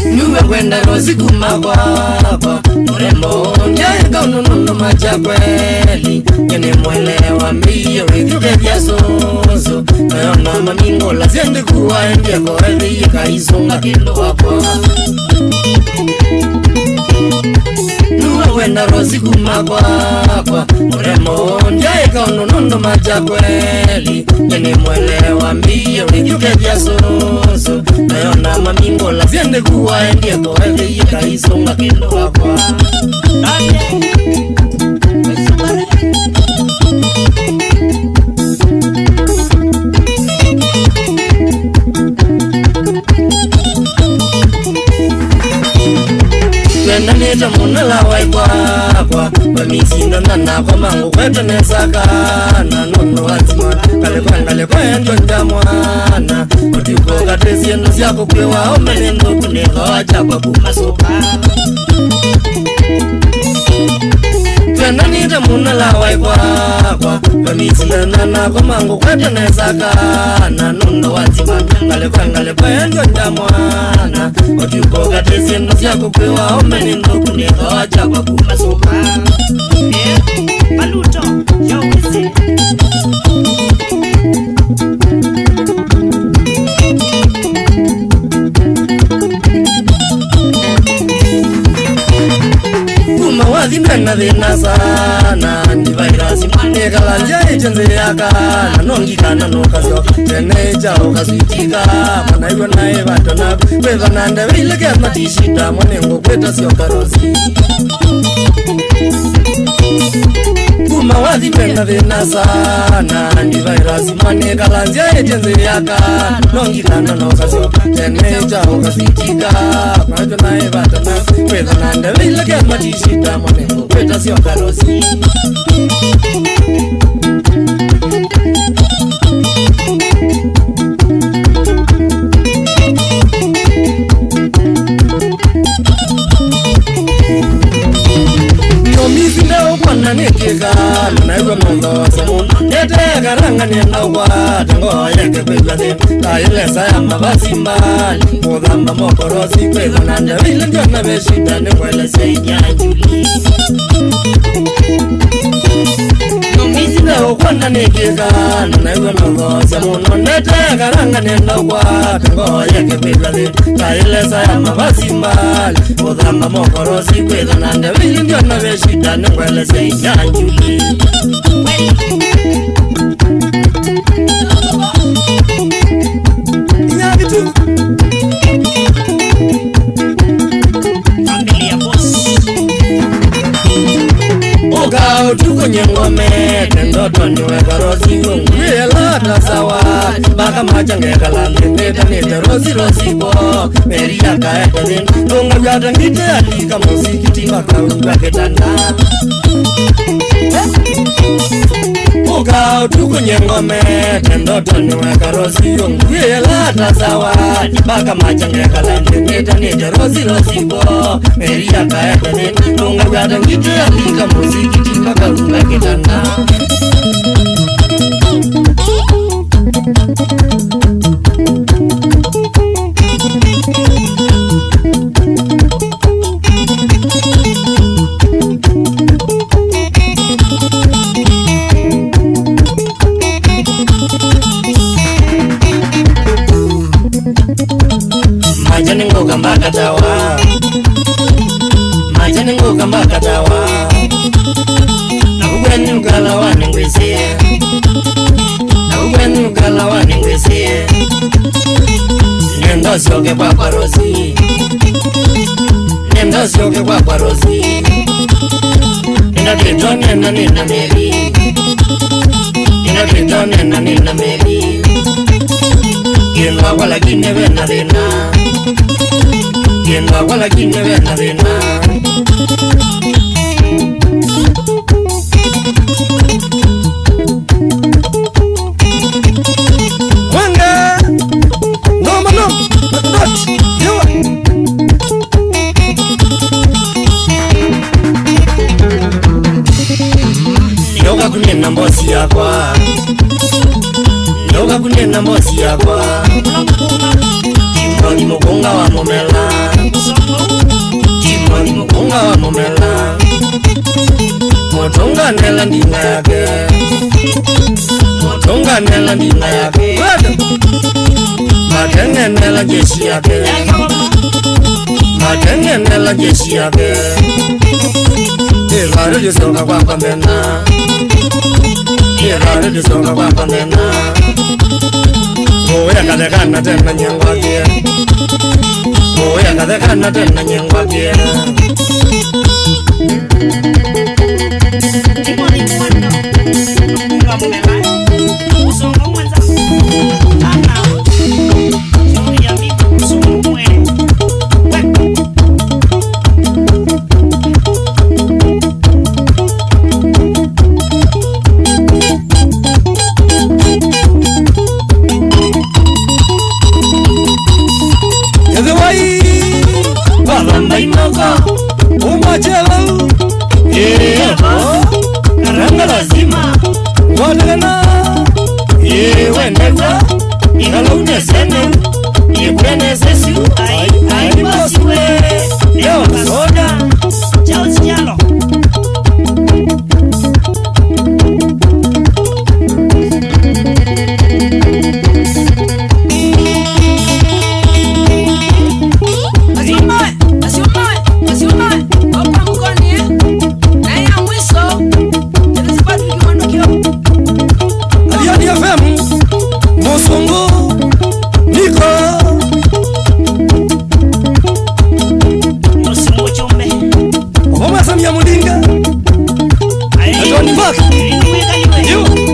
Nuwe kwenda rozi kumakwapa mrembo njaeka unununo machakweli Yene mwelewa miyo wikike vya sozo Nayona mamingola ziende kuwa endia korevi Yikaisonga kilo wako Nuwe kwenda rozi kumakwapa mrembo njaeka unununo machakweli Yene mwelewa miyo wikike vya sozo Nayona mamingola ziende kuwa endia korevi Yikaisonga kilo wako Nita munala waipwa Bamisinda nana kwa mangu kwetu nesakana Nono wazima kale kwa njonja mwana Utiko katesi enu siako kwewa Omenendo kuneka wachapa kumasopa Nita munala waipwa Bamisinda nana kwa mangu kwetu nesakana Nono wazima kale kwa njonja mwana Utiko katesi enu siako kwewa Omenendo kuneka wachapa kumasopa Maluto, yo wisi Wazi mena vina sana Ni virasi maneka lanja ichenze yaka Nanongikana nokasyo Tene chao kaswitika Mana iwa na eva tona Kweva nanda vile kema tishita Mwenengo kweta sio karosi Wazi mena vina sana Ni virasi maneka lanja ichenze yaka Nongikana nokasyo Tene chao kaswitika Mana iwa na eva tona Kweva nanda vile kema tishita Mwenengo kweta sio karosi Wana nekeka na iwa mndo samu Nete karanga nenda wata Ngo yeke kweza de La ile saya mabazimba Kodamba mokorosi kweza nanda Vile ndio na beshita Newele seinya juli Nomisi leo wana nekeka na iwa mndo samu Nete karanga nenda wata Ngo yeke kweza de La ile saya mabazimba Kodamba mokorosi kweza nanda Vile ndio na beshita Newele seinya juli Oga utuko nyengome Tendoto niwe karosi Ngwe lata sawa Baka machange kalame Neta neta rosi bo Meria kaeta zin Nunga vyata ngite alika Musikiti baka unga ketanda Oga utuko nyengome Tendoto niwe karosi Ngwe lata sawa Baka machange kalame Neta rosi bo Meria kaeta zin Nunga vyata ngite alika Musikiti baka unga ketanda Majani ngoga mbakatawa Majani ngoga mbakatawa Nakugweni ugala wane ngwesiye Nakugweni ugala wane ngwesiye Nendo sioke kwa kwa rosi Nendo sioke kwa kwa rosi Nina kitone na nina meri Nina kitone na nina meri Kienwa wala kine vena vena Kienwa wala kine vena vena Wanga No mano Not Yewa Yoga kunena mbosi yakwa Yoga kunena mbosi yakwa Timoni mukunga wa mumela Chimoni mukunga wa mumela Motonga nela ndinga yake Motonga nela ndinga yake Matenge nela jeshi yake Matenge nela jeshi yake Ivare disonga kwa pambena Ivare disonga kwa pambena Oya kadekana tena nyengwa kia Oya kadekana tena nyengwa kia Chimoni mwanda Munga mumela Usonga mwenza Ana Chori ya mika usonga mwe Umachelo Karanga lazima Wadana Wendeza Ingala unesene Ibrene sesu Ai basiwe Leo soda Charles Jalo Samia Mudinga Atoni Mbaka You